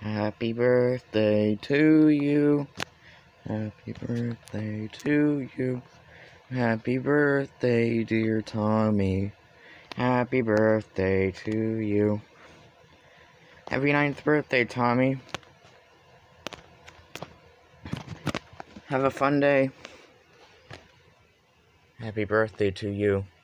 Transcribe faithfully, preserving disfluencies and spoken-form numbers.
Happy birthday to you. Happy birthday to you. Happy birthday, dear Tommy. Happy birthday to you. Happy ninth birthday, Tommy. Have a fun day. Happy birthday to you.